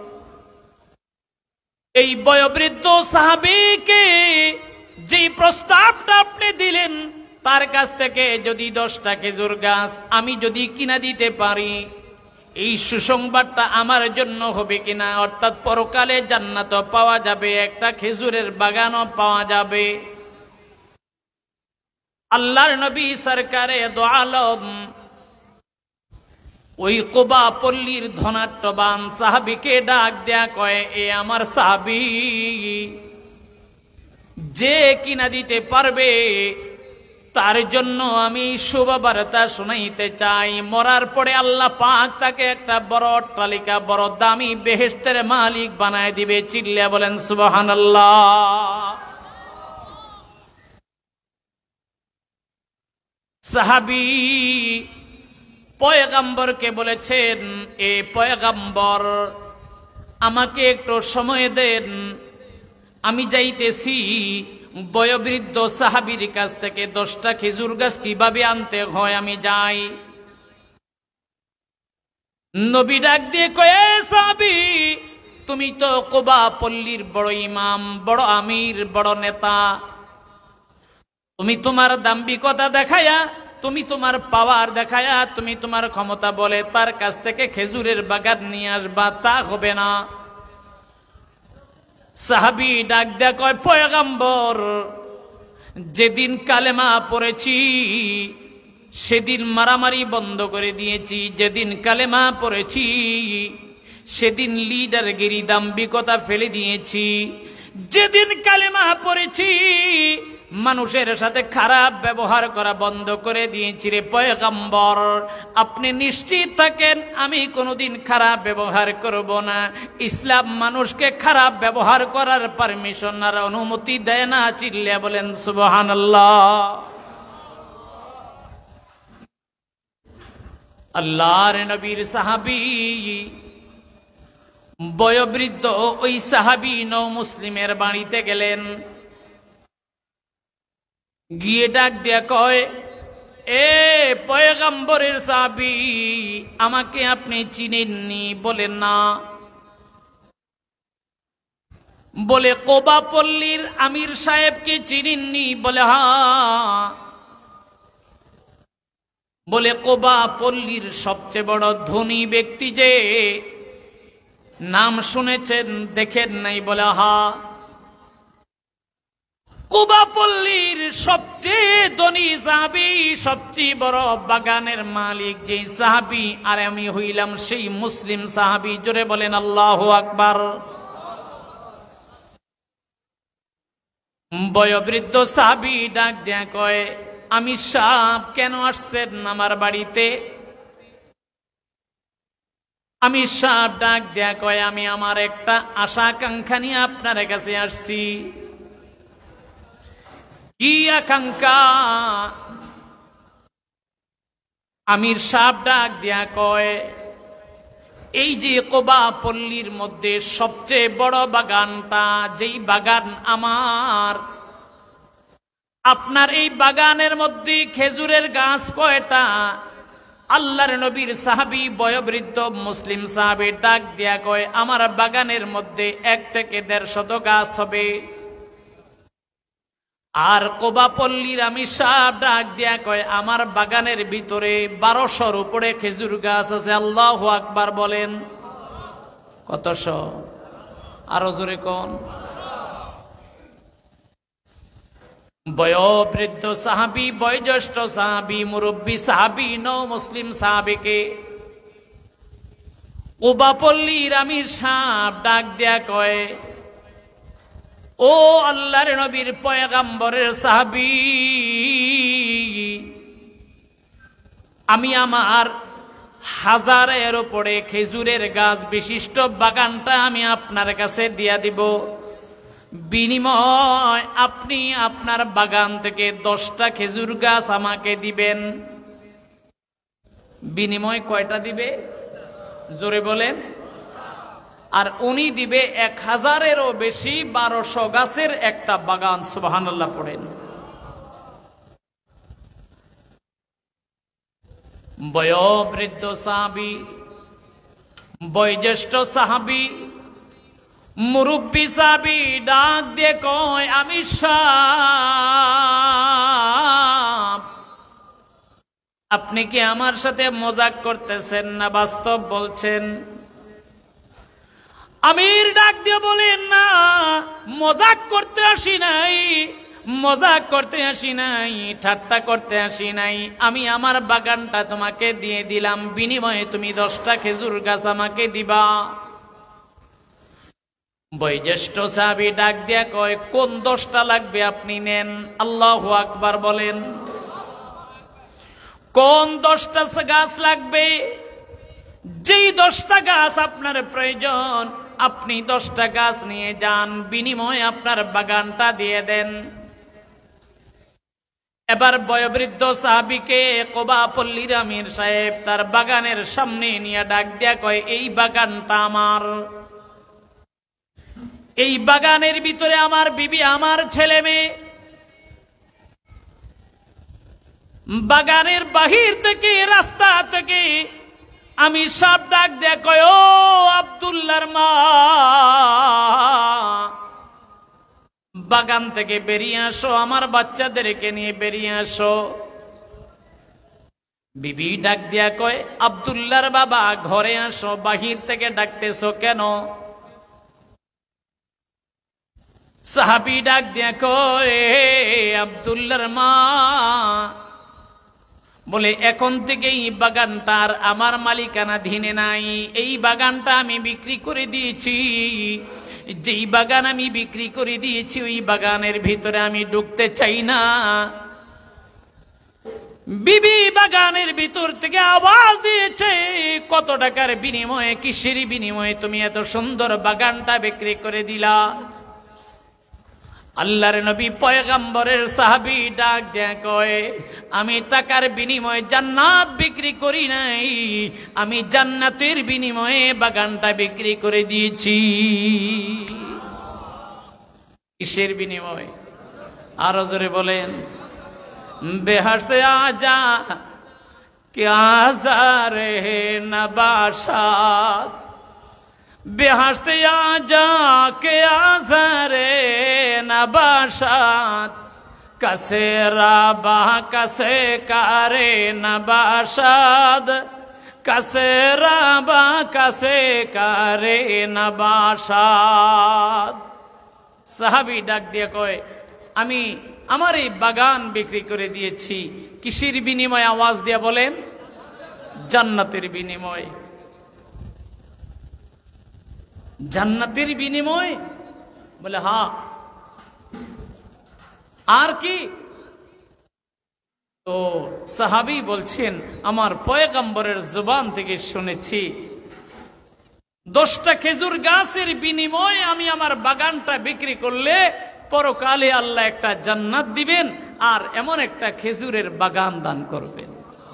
এই বয়োবৃদ্ধ সাহাবীকে যে প্রস্তাবটা আপনি দিলেন, তার কাছ থেকে যদি 10টা খেজুর গাছ আমি যদি কিনা দিতে পারি, এই সুসংবাদটা আমার জন্য হবে কিনা? অর্থাৎ পরকালে জান্নাতও পাওয়া যাবে, একটা খেজুরের বাগানও পাওয়া যাবে। আল্লাহর নবী সরকারে দো আলম ওই কুবা পল্লীর ধনাঢ্যবান সাহাবীকে ডাক দেয়া কয়, এ আমার সাহাবী, যে কিনা দিতে পারবে তার জন্য আমি শুভবার্তা শোনাইতে চাই, মরার পরে আল্লাহ পাক তাকে একটা বড় অট্টালিকা, বড় দামি বেহেশতের মালিক বানায় দিবে। চিল্লা বলেন সুবহানাল্লাহ। সাহাবী পয়গম্বরকে বলেছেন, এ পয়গম্বর, আমাকে একটু সময় দেন, আমি যাইতেছি বয়োবৃদ্ধ সাহাবীর কাছ থেকে 10টা খেজুর গাছ কিভাবে আনতে হয় আমি যাই। নবী ডাক দিয়ে কয়, সাহাবী, তুমি তো কুবা পল্লীর বড় ইমাম, বড় আমির, বড় নেতা, তুমি তোমার দাম্ভিকতা দেখায়া, তুমি তোমার পাওয়ার দেখায়া, তুমি তোমার ক্ষমতা বলে তার কাছ থেকে খেজুরের বাগান নিয়ে আসবা, তা হবে না। সাহাবী ডাক দেয়া কয়, পয়গম্বর, যেদিন কালেমা পড়েছি সেদিন মারামারি বন্ধ করে দিয়েছি, যেদিন কালেমা পড়েছি সেদিন লিডারগিরি, দাম্ভিকতা ফেলে দিয়েছি, যেদিন কালেমা পড়েছি মানুষের সাথে খারাপ ব্যবহার করা বন্ধ করে দিয়েছি। রে পয়গম্বর, আপনি নিশ্চিত থাকেন আমি কোনোদিন খারাপ ব্যবহার করব না। ইসলাম মানুষকে খারাপ ব্যবহার করার পারমিশন আর অনুমতি দেয় না। চিল্লা বলেন সুবহানাল্লাহ। আল্লাহর নবীর সাহাবী বয়োবৃদ্ধ ওই সাহাবী নও মুসলিমের বাড়িতে গেলেন, গিয়ে ডাক দিয়া কয়, এ পয়গম্বরের সাহাবী, আমাকে আপনি চিনেননি? বলেন না। বলে কোবা পল্লীর আমির সাহেবকে চিনেননি? বলে হ্যাঁ। বলে কোবা পল্লীর সবচেয়ে বড় ধনী ব্যক্তি যে, নাম শুনেছেন দেখেন নাই? বলে হ্যাঁ। কোবা পল্লীর সবচেয়ে ধনী সাহাবী, সবচেয়ে বড় বাগানের মালিক যে সাহাবী, আর আমি হইলাম সেই মুসলিম সাহাবী। জোরে বলেন আল্লাহু আকবার। বয়োবৃদ্ধ সাহাবী ডাক দেয়া কয়, আমি সাহেব কেন আসছেন আমার বাড়িতে? আমি সাহেব ডাক দেয়া কয়, আমি আমার একটা আশা আকাঙ্ক্ষা নিয়ে আপনার কাছে আসছি। কি আকাঙ্ক্ষা? আমির সাহেব ডাক দেয়া কয়, এই যে কোবা পল্লীর মধ্যে সবচেয়ে বড় বাগানটা, যেই বাগান আমার, আপনার এই বাগানের মধ্যে খেজুরের গাছ কয়টা? আল্লাহর নবীর সাহাবী বয়োবৃদ্ধ মুসলিম সাহাবী ডাক দিয়া কয়, আমার বাগানের মধ্যে 1 থেকে 150 গাছ হবে। আর কোবা পল্লীর আমি সাহেব ডাক দিয়া কয়, আমার বাগানের ভিতরে 1200-র উপরে খেজুর গাছ আছে। আল্লাহু আকবার বলেন। কতশো? আরো জোরে কোন? বয়োবৃদ্ধ সাহাবী, বয়োজ্যেষ্ঠ সাহাবী, মুরব্বী সাহাবী, নও মুসলিম সাহাবীকে কোবা পল্লীর আমির সাহেব ডাক দিয়া কয়, ও আল্লাহর নবীর পয়গম্বরের সাহাবী, আমি আমার 1000-এর উপরে খেজুরের গাছ বিশিষ্ট বাগানটা আমি আপনার কাছে দিয়া দিব। বিনিময় আপনি আপনার বাগান থেকে 10টা খেজুর গাছ আমাকে দিবেন। বিনিময় কয়টা দিবে? জোরে বলেন। আর উনি দিবে 1000-এরও বেশি 1200 গাছের একটা বাগান। সুবহানাল্লাহ পড়েন। বয়োবৃদ্ধ সাহাবী, বয়োজ্যেষ্ঠ সাহাবী, মুরব্বী সাহাবী ডাক দিয়ে কয়, আমি সাহেব, আপনি কি আমার সাথে মজাক করতেছেন না বাস্তব বলছেন? আমির ডাক দিয়ে বলেন, না, মজাক করতে আসি নাই, মজাক করতে আসি নাই, ঠাট্টা করতে আসি নাই। আমি আমার বাগানটা তোমাকে দিয়ে দিলাম, বিনিময়ে তুমি 10টা খেজুর গাছ আমাকে দিবা। বয়োজ্যেষ্ঠ সাহাবী ডাক দিয়া কয়, কোন 10টা লাগবে আপনি নেন। আল্লাহু আকবার বলেন। কোন 10টা গাছ লাগবে? যেই 10টা গাছ আপনার প্রয়োজন আপনি 10টা গাছ নিয়ে যান, বিনিময়ে আপনার বাগানটা দিয়ে দেন। এবার বয়োবৃদ্ধ সাহাবীকে কোবা পল্লীর আমির সাহেব তার বাগানের সামনে নিয়ে ডাক দিয়া কয়, এই বাগানটা আমার। এই বাগানের ভিতরে আমার বিবি, আমার ছেলে মেয়ে। বাগানের বাহির থেকে, রাস্তা থেকে আমি সব ডাক দেয়া কয়, ও আব্দুল্লাহর মা, বাগান থেকে বেরিয়ে আসো, আমার বাচ্চাদেরকে নিয়ে বেরিয়ে আসো। বিবি ডাক দিয়া কয়, আব্দুল্লাহর বাবা ঘরে আসো, বাহির থেকে ডাকতেছো কেন? সাহাবী ডাক দিয়া কয়, আব্দুল্লাহর মা, বলে এখন থেকে এই বাগানটার আমার মালিকানাধীনে নাই। এই বাগানটা আমি বিক্রি করে দিয়েছি। যেই বাগান আমি বিক্রি করে দিয়েছি ওই বাগানের ভিতরে আমি ঢুকতে চাই না। বিবি বাগানের ভিতর থেকে আওয়াজ দিয়েছে, কত টাকার বিনিময়ে, কিসের বিনিময়ে তুমি এত সুন্দর বাগানটা বিক্রি করে দিলা? আল্লাহর নবী পয়গম্বরের সাহাবী ডাক দেয়া কয়, আমি টাকার বিনিময়ে জান্নাত বিক্রি করি নাই, আমি জান্নাতের বিনিময়ে বাগানটা বিক্রি করে দিয়েছি। কিসের বিনিময়ে? আরো জোরে বলেন। বেহেশতে আজা क्या ज़ारे नबाशात, बेहश्त आजा के आज़ारे नबाशात, कसे राबा कसे कारे नबाशात, कसे राबा कसे कारे नबाशात। সাহাবী ডাক দিয়ে কয়, আমি আমার এই বাগান বিক্রি করে দিয়েছি। কিসের বিনিময়ে? আওয়াজ দিয়া বলেন। জান্নাতের বিনিময়ে। জান্নাতের বিনিময়ে? বলে হ্যাঁ। আর কি? তো সাহাবী বলছেন, আমার পয়গম্বরের জবান থেকে শুনেছি 10টা খেজুর গাছের বিনিময়ে আমি আমার বাগানটা বিক্রি করলে পরকালে আল্লাহ একটা জান্নাত দিবেন আর এমন একটা খেজুরের বাগান দান করবেন।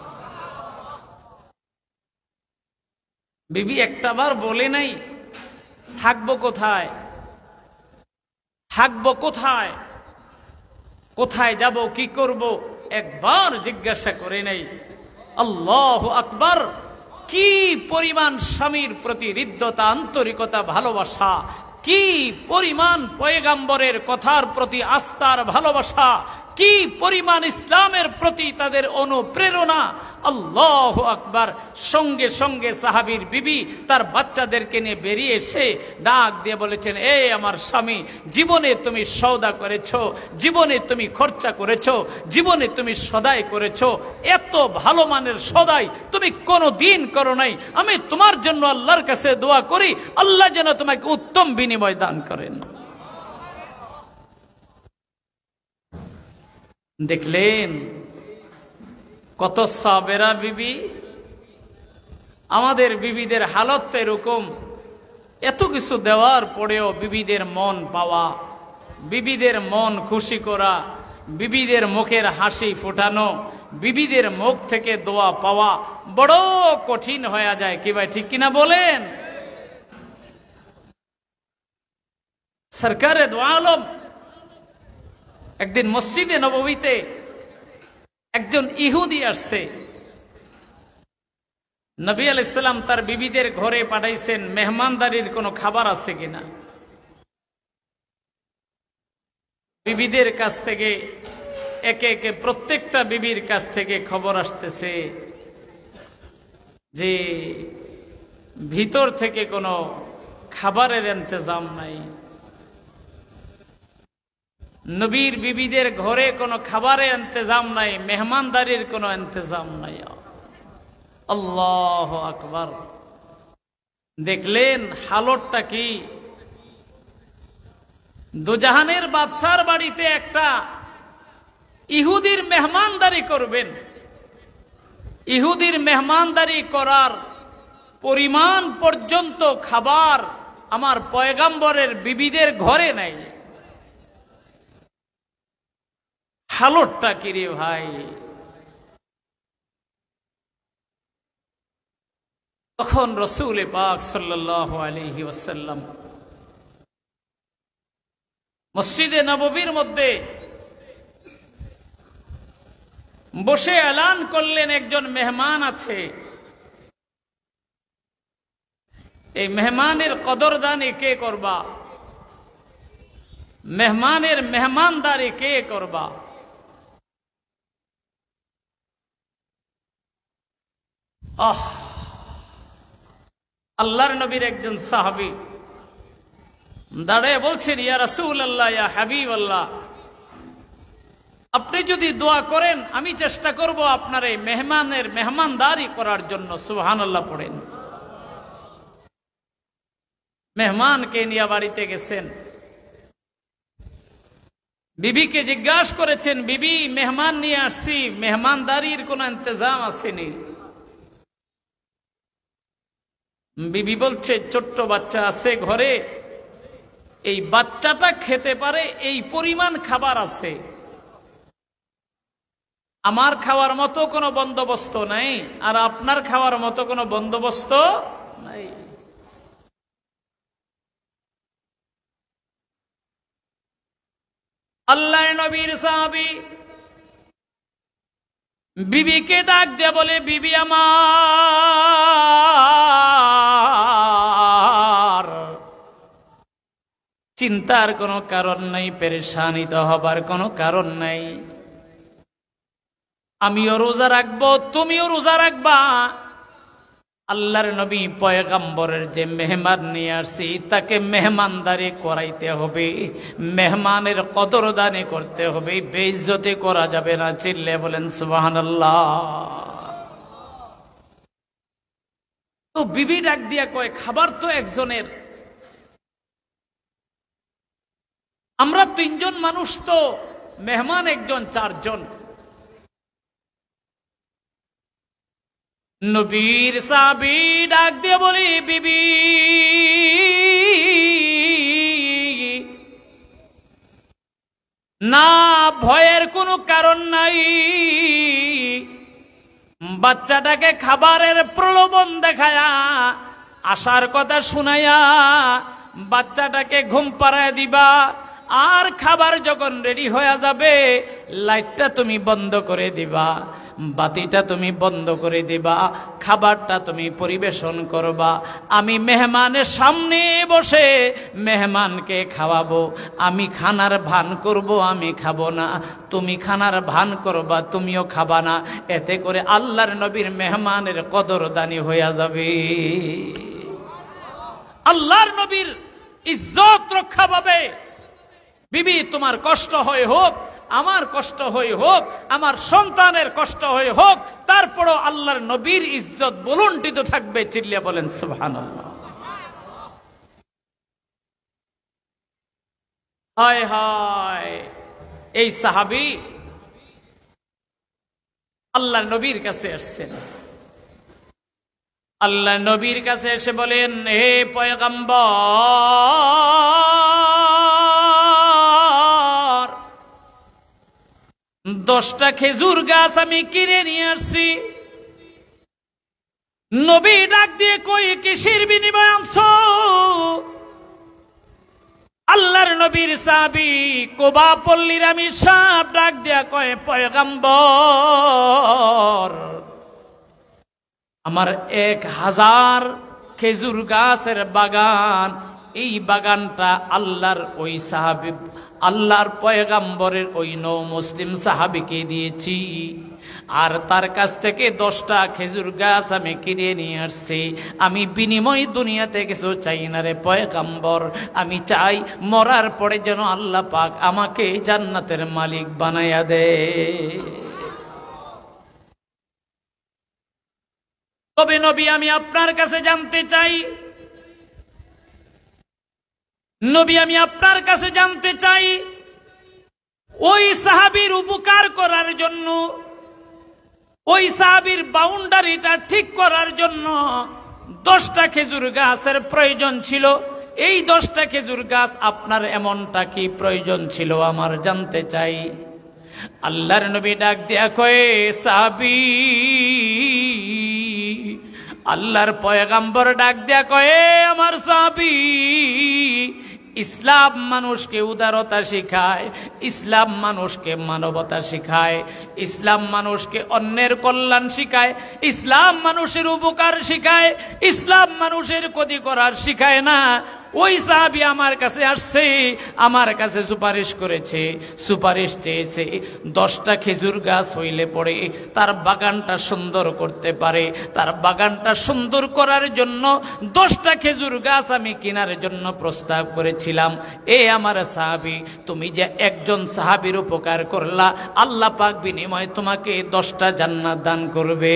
বিবি একটাবার বলে নাই থাকবো কোথায়, থাকবো কোথায়, কোথায় যাব, কি করব, একবার জিজ্ঞাসা করে নাই। আল্লাহু আকবার! কি পরিমাণ স্বামীর প্রতি হৃদ্যতা, আন্তরিকতা, ভালোবাসা, কি পরিমাণ পয়গম্বরের কথার প্রতি আস্থার ভালোবাসা, কি পরিমাণ ইসলামের প্রতি তাদের অনুপ্রেরণা। আল্লাহু আকবার! সঙ্গে সঙ্গে সাহাবীর বিবি তার বাচ্চাদেরকে নিয়ে বেরিয়ে এসে ডাক দিয়ে বলেছেন, এই আমার স্বামী, জীবনে তুমি সওদা করেছো, জীবনে তুমি খরচা করেছো, জীবনে তুমি সদাই করেছো, এত ভালো মানের সদাই তুমি কোনো দিন করো নাই। আমি তোমার জন্য আল্লাহর কাছে দোয়া করি, আল্লাহ যেন তোমাকে উত্তম বিনিময় দান করেন। দেখলেন কত সাবেরা বিবি। আমাদের বিবিদের হালত এরকম, এত কিছু দেওয়ার পরেও বিবিদের মন পাওয়া, বিবিদের মন খুশি করা, বিবিদের মুখের হাসি ফোটানো, বিবিদের মুখ থেকে দোয়া পাওয়া বড় কঠিন হয়ে যায়। কি ভাই ঠিক কিনা বলেন? সরকারে দো আলম একদিন মসজিদে নববীতে একজন ইহুদি আসছে। নবী আলাইহিস সালাম তার বিবিদের ঘরে পাঠাইছেন মেহমানদারির কোনো খাবার আছে কিনা। বিবিদের কাছ থেকে একে একে প্রত্যেকটা বিবির কাছ থেকে খবর আসতেছে যে ভিতর থেকে কোনো খাবারের ইন্তজাম নাই, নবীর বিবিদের ঘরে কোনো খাবারের ইন্তজাম নাই, মেহমানদারির কোনো ইন্তজাম নাই। আল্লাহু আকবার! দেখলেন হালতটা কি? দুজাহানের বাদশার বাড়িতে একটা ইহুদির মেহমানদারি করবেন, ইহুদির মেহমানদারি করার পরিমাণ পর্যন্ত খাবার আমার পয়গম্বরের বিবিদের ঘরে নাই। হালতটা কি রে ভাই! তখন রাসূল পাক সাল্লাল্লাহু আলাইহি ওয়াসাল্লাম মসজিদে নববীর মধ্যে বসে এলান করলেন, একজন মেহমান আছে, এই মেহমানের কদরদানি কে করবা, মেহমানের মেহমানদারি কে করবা। আল্লাহর নবীর একজন সাহাবী দাঁড়িয়ে বলছেন, ইয়া রাসূলুল্লাহ, ইয়া হাবিবাল্লাহ, আপনি যদি দোয়া করেন আমি চেষ্টা করব আপনার এই মেহমানের মেহমানদারি করার জন্য। সুবহানাল্লাহ পড়েন। মেহমানকে নিয়ে বাড়িতে গেছেন, বিবিকে জিজ্ঞাসা করেছেন, বিবি মেহমান নিয়ে আসছি, মেহমানদারির কোন ইন্তজাম আসেনি। বিবি বলছে, ছোট্ট বাচ্চা আছে ঘরে, এই বাচ্চাটা খেতে পারে এই পরিমাণ খাবার আছে, আমার খাওয়ার মতো কোনো বন্দোবস্ত নাই, আর আপনার খাওয়ার মতো কোনো বন্দোবস্ত নাই। আল্লাহর নবীর সাহাবী বিবিকে ডাক দিয়ে বলে, বিবি আমার, চিন্তার কোনো কারণ নাই, পেরেশানিত হবার কোনো কারণ নাই, আমিও রোজা রাখবো, তুমিও রোজা রাখবা। আল্লাহর নবী পয়গম্বরের যে মেহমান নিয়ে আসছি তাকে মেহমানদারি করাইতে হবে, মেহমানের কদরদানি করতে হবে, বেইজ্জতি করা যাবে না। চিল্লে বলেন সুবহানাল্লাহ। তো বিবি ডাক দিয়া কয়, খাবার তো একজনের, আমরা 3 জন মানুষ, তো মেহমান একজন, 4 জন। নবীর সাহাবী ডাক দিয়ে বলি, বিবি না, ভয়ের কোনো কারণ নাই, বাচ্চাটাকে খাবারের প্রলোভন দেখায়া, আসার কথা শুনাইয়া বাচ্চাটাকে ঘুম পাড়ায় দিবা, আর খাবার যখন রেডি হয়ে যাবে লাইটটা তুমি বন্ধ করে দিবা, বাতিটা তুমি বন্ধ করে দিবা, খাবারটা তুমি পরিবেশন করবা। আমি মেহমানের সামনে বসে মেহমানকে খাওয়াবো, আমি খানার ভান করব, আমি খাবো না, তুমি খানার ভান করবা, তুমিও খাবা না। এতে করে আল্লাহর নবীর মেহমানের কদরদানি হয়ে যাবে। আল্লাহর নবীর ইজ্জত রক্ষা পাবে। বিবি, তোমার কষ্ট হয়ে হোক, আমার কষ্ট হয়ে হোক, আমার সন্তানের কষ্ট হয়ে হোক, তারপরও আল্লাহর নবীর ইজ্জত বলুন্ঠিত থাকবে। চিল্লিয়া বলেন সুবহানাল্লাহ। হায় হায়, এই সাহাবী আল্লাহর নবীর কাছে আসছেন। আল্লাহ নবীর কাছে এসে বলেন, হে পয়গম্বর, 10টা খেজুর গাছ আমি কিনে নিয়ে আসছি। নবী ডাক দিয়ে কই, কিসের বিনিময়ে আনছো? আল্লাহর নবীর সাহাবী কোবা পল্লীর আমি সাহেব ডাক দিয়া কয়, পয়গম্বর, আমার 1000 খেজুর গাছের বাগান, এই বাগানটা আল্লাহর ওই সাহাবী, আল্লাহর পয়গম্বরের ওই নও মুসলিম সাহাবীকে দিয়েছি, আর তার কাছ থেকে 10টা খেজুর গাছ আমি কিনে নিয়ে আসছি। আমি বিনিময় দুনিয়াতে কিছু চাই না রে পয়গম্বর, আমি চাই মরার পরে যেন আল্লাহ পাক আমাকে জান্নাতের মালিক বানায়া দে। তবে নবী, আমি আপনার কাছে জানতে চাই, নবী আমি আপনার কাছে জানতে চাই, ওই সাহাবীর উপকার করার জন্য, ওই সাহাবীর বাউন্ডারিটা ঠিক করার জন্য 10টা খেজুর গাছের প্রয়োজন ছিল। এই 10টা খেজুর গাছ আপনার এমনটা কি প্রয়োজন ছিল আমার জানতে চাই। আল্লাহর নবী ডাক দিয়া কয়ে, সাহাবী, আল্লাহর পয়গম্বর ডাক দিয়া কয়ে, আমার সাহাবী, ইসলাম মানুষকে উদারতা শিখায়, ইসলাম মানুষকে মানবতা শিখায়, ইসলাম মানুষকে অন্যের কল্যাণ শিখায়, ইসলাম মানুষের উপকার শিখায়, ইসলাম মানুষের ক্ষতি করার শিখায় না। ওই সাহাবী আমার কাছে আসছে, আমার কাছে সুপারিশ করেছে, সুপারিশ চেয়েছে, 10টা খেজুর গাছ হইলে পরে তার বাগানটা সুন্দর করতে পারে। তার বাগানটা সুন্দর করার জন্য 10টা খেজুর গাছ আমি কেনার জন্য প্রস্তাব করেছিলাম। এ আমার সাহাবী, তুমি যে একজন সাহাবীর উপকার করলা, আল্লাহ পাক বিনিময়ে তোমাকে 10টা জান্নাত দান করবে।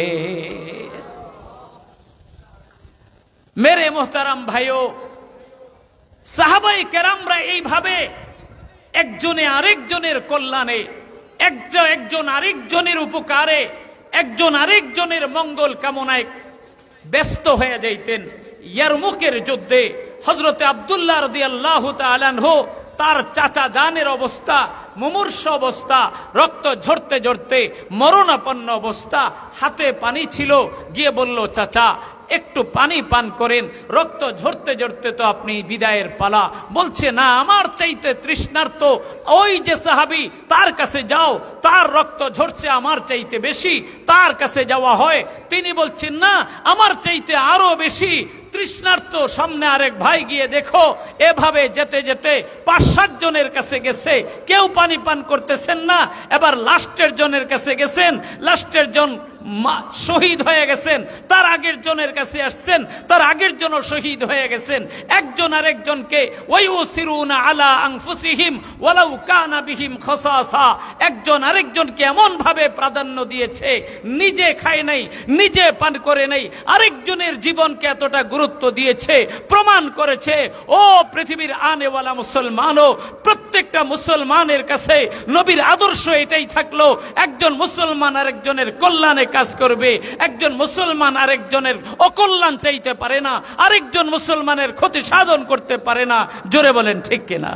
মেরে মোহতারাম ভাইও, সাহাবায়ে কেরামরা এইভাবে একজনে আরেকজনের কল্যাণে, একজন আরেকজনের উপকারে, একজন আরেকজনের মঙ্গল কামনায় ব্যস্ত হয়ে যাইতেন। ইয়ারমুকের যুদ্ধে হযরতে আব্দুল্লাহ রাদিয়াল্লাহু তাআলা আনহু তার চাচা জানের অবস্থা, মুমূর্ষ অবস্থা, রক্ত ঝরতে ঝরতে মরণাপন্ন অবস্থা, হাতে পানি ছিল, গিয়ে বলল, চাচা একটু পানি পান করেন, রক্ত ঝরতে ঝরতে তো আপনি বিদায়ের পালা। বলছে, না, আমার চাইতে তৃষ্ণার্ত ওই যে সাহাবী, তার কাছে যাও, তার রক্ত ঝরছে আমার চাইতে বেশি, তার কাছে যাওয়া হয়। তিনি বলছেন, না, আমার চাইতে আরো বেশি তৃষ্ণার্ত সামনে আরেক ভাই, গিয়ে দেখো। এভাবে যেতে যেতে 5-7 জনের কাছে গেছে, কেউ পানি পান করতেছেন না। এবার লাস্টের জনের কাছে গেছেন, লাস্টের জন শহীদ হয়ে গেছেন, তার আগের জনের কাছে আসছেন, তার আগের জন শহীদ হয়ে গেছেন। একজন আরেকজনকে ওয়ায়ুসিরুনা আলা আনফুসিহিম ওয়ালাউ কানা বিহিম খাসাসা, একজন আরেকজনকে এমন ভাবে প্রাধান্য দিয়েছে, নিজে খায় নাই, নিজে পান করে নাই, আরেকজনের জীবনকে এতটা গুরুত্ব দিয়েছে, প্রমাণ করেছে। ও পৃথিবীর আনেওয়ালা মুসলমানও, প্রত্যেকটা মুসলমানের কাছে নবীর আদর্শ এটাই থাকলো, একজন মুসলমান আরেকজনের কল্যাণে কাজ করবে, একজন মুসলমান আরেকজনের অকল্যাণ চাইতে পারে না, আরেকজন মুসলমানের ক্ষতি সাধন করতে পারে না। জোরে বলেন ঠিক কিনা?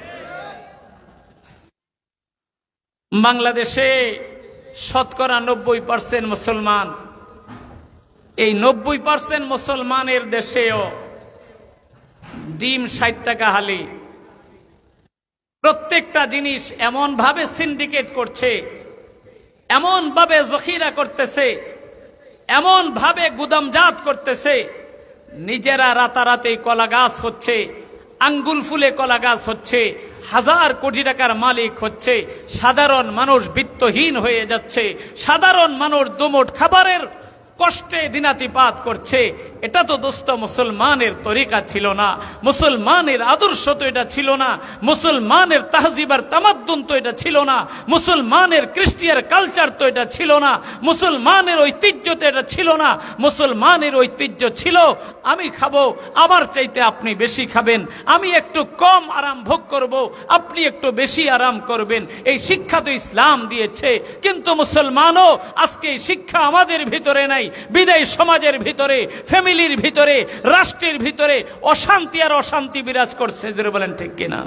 বাংলাদেশে শতকরা 90% মুসলমান। এই 90% মুসলমানের দেশেও ডিম 60 টাকা হালি। প্রত্যেকটা জিনিস এমন ভাবে সিন্ডিকেট করছে, এমন ভাবে জখিরা করতেছে, এমন ভাবে গুদামজাত করতেছে, নিজেরা রাতারাতি কলা গাছ হচ্ছে, আঙ্গুল ফুলে কলা গাছ হচ্ছে, 1000 কোটি টাকার মালিক হচ্ছে, সাধারণ মানুষ বিত্তহীন হয়ে যাচ্ছে, সাধারণ মানুষ দুমুঠ খাবারের কষ্টে দিনাতিপাত করছে। এটা তো দোস্ত মুসলমানের তরিকা ছিল না, মুসলমানের আদর্শ তো এটা ছিল না, মুসলমানের তাহজিব আর তামাদ্দুন তো এটা ছিল না, মুসলমানের ক্রিশ্চিয়ান কালচার তো এটা ছিল না, মুসলমানের ঐতিহ্য তো এটা ছিল না। মুসলমানের ঐতিহ্য ছিল, আমি খাবো, আমার চাইতে আপনি বেশি খাবেন, আমি একটু কম আরাম ভোগ করব, আপনি একটু বেশি আরাম করবেন। এই শিক্ষা তো ইসলাম দিয়েছে। কিন্তু মুসলমানও আজকে এই শিক্ষা আমাদের ভিতরে নাই। বিদায় সমাজের ভিতরে, ফ্যামিলির ভিতরে, রাষ্ট্রের ভিতরে অশান্তি আর অশান্তি বিরাজ করছে। জোরে বলেন ঠিক কিনা?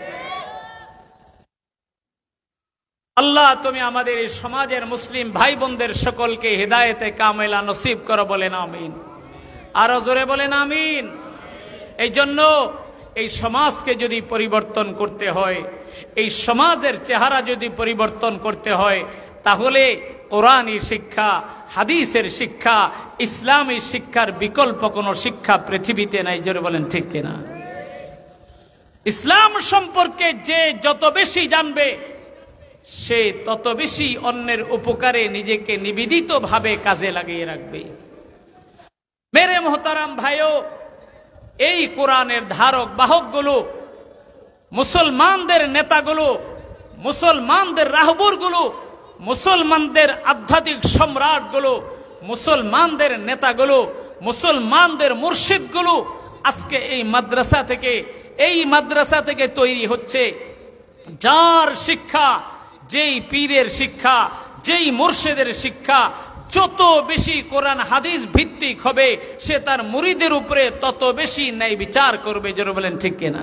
আল্লাহ, তুমি আমাদের এই সমাজের মুসলিম ভাই বোনদের সকলকে হিদায়েতে কামেলা নসিব করো, বলেন আমিন। আরো জোরে বলেন আমিন। এই জন্য এই সমাজকে যদি পরিবর্তন করতে হয়, এই সমাজের চেহারা যদি পরিবর্তন করতে হয়, তাহলে কোরআনী শিক্ষা, হাদিসের শিক্ষা, ইসলামী শিক্ষার বিকল্প কোনো শিক্ষা পৃথিবীতে নাই। জোরে বলেন ঠিক কিনা? ইসলাম সম্পর্কে যে যত বেশি জানবে, সে তত বেশি অন্যের উপকারে নিজেকে নিবেদিত ভাবে কাজে লাগিয়ে রাখবে। মেরে মোহতারাম ভাইও, এই কোরআনের ধারক বাহকগুলো, মুসলমানদের নেতাগুলো, মুসলমানদের রাহবরগুলো, মুসলমানদের আধ্যাত্মিক সম্রাটগুলো, মুসলমানদের নেতাগুলো, মুসলমানদের মুর্শিদগুলো আজকে এই মাদ্রাসা থেকে তৈরি হচ্ছে। যার শিক্ষা, যেই পীরের শিক্ষা, যেই মুর্শিদের শিক্ষা যত বেশি কোরআন হাদিস ভিত্তিক হবে, সে তার মুরিদের উপরে তত বেশি ন্যায় বিচার করবে। যারা বলেন ঠিক কিনা?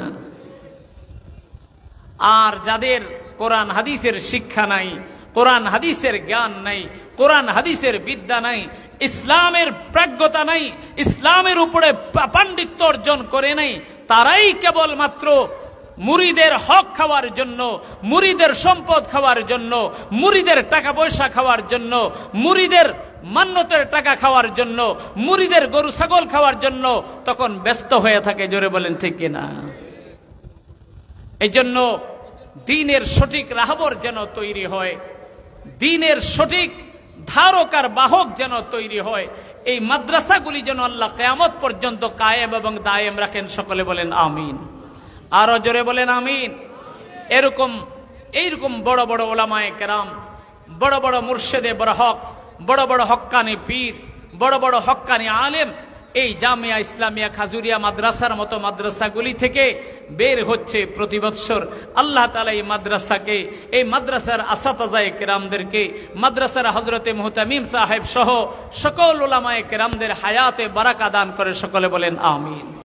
আর যাদের কোরআন হাদিসের শিক্ষা নাই, কোরআন হাদিসের জ্ঞান নাই, কোরআন হাদিসের বিদ্যা নাই, ইসলামের প্রাজ্ঞতা নাই, ইসলামের উপরে পাণ্ডিত্য অর্জন করে নাই, তারাই কেবলমাত্র মুরিদের হক খাওয়ার জন্য, মুরিদের সম্পদ খাওয়ার জন্য, মুরিদের টাকা পয়সা খাওয়ার জন্য, মুরিদের মান্যতের টাকা খাওয়ার জন্য, মুরিদের গরু ছাগল খাওয়ার জন্য তখন ব্যস্ত হয়ে থাকে। জোরে বলেন ঠিক কিনা? এই জন্য দ্বীনের সঠিক রাহবর যেন তৈরি হয়, দ্বীনের সঠিক ধারক আর বাহক যেন তৈরি হয়, এই মাদ্রাসাগুলি যেন আল্লাহ কিয়ামত পর্যন্ত কায়েম এবং দায়েম রাখেন। সকলে বলেন আমিন। আরো জোরে বলেন আমিন। এইরকম বড় বড় ওলামায়ে কেরাম, বড় বড় মুর্শিদে বরহক, বড় বড় হক্কানি পীর, বড় বড় হক্কানি আলেম এই জামিয়া ইসলামিয়া খাজুরিয়া মাদ্রাসার মতো মাদ্রাসাগুলি থেকে বের হচ্ছে প্রতি বৎসর। আল্লাহ তাআলা এই মাদ্রাসাকে, এই মাদ্রাসার আসাতাজায়ে কেরামদেরকে, মাদ্রাসার হযরতে মুহতামিম সাহেব সহ সকল উলামায়ে কেরামদের হায়াতে বারাকা দান করে। সকলে বলেন আমিন।